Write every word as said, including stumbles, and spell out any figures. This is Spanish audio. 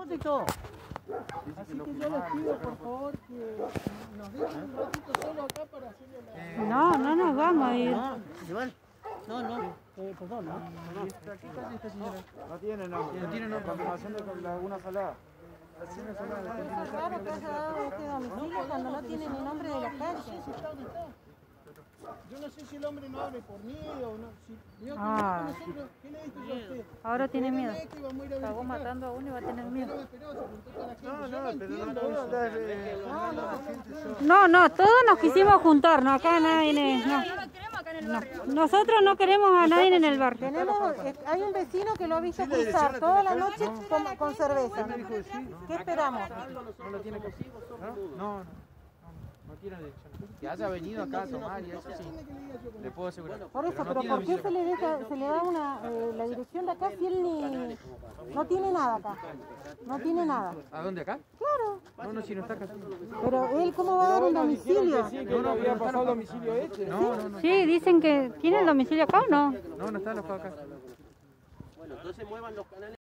protector. Así que yo les pido, por favor, que nos dejen un ratito solo acá para hacerle la... No, no nos vamos a ir. No, igual. No, no. Eh, perdón, ¿no? ¿Y esta, qué calle esta señora? No tiene nombre. No tiene nombre. Continuación de Laguna Salada. Es raro que haya dado este domicilio cuando no tiene ni nombre de la calle. Yo no sé si el hombre no abre por miedo o no. Si, yo, Ah. nosotros, ¿qué le dije yo a usted? Ahora tiene miedo. Estaba matando a uno y va a tener miedo. No, no, pero no puedo andar. eh, No, no, No, no, todos nos quisimos juntarnos. Acá nadie. No. No. Nosotros no queremos a nadie en el barrio. Tenemos, eh, hay un vecino que lo ha visto cruzar toda la noche con, con cerveza. ¿Qué esperamos? No lo tiene consigo. No, no. No tiene dirección. Que haya venido acá a tomar y eso sí. Le puedo asegurar. Por eso, pero ¿por qué se le, deja, se le da una, eh, la dirección de acá si él ni, no tiene nada acá? No tiene nada. ¿A dónde acá? Claro. No, no, si no está acá. Pero él, ¿cómo va a dar un domicilio? Sí, que no había pasado domicilio este. No, no, no. Sí, dicen que tiene el domicilio acá o no. No, no está alojado acá. Bueno, entonces muevan los canales.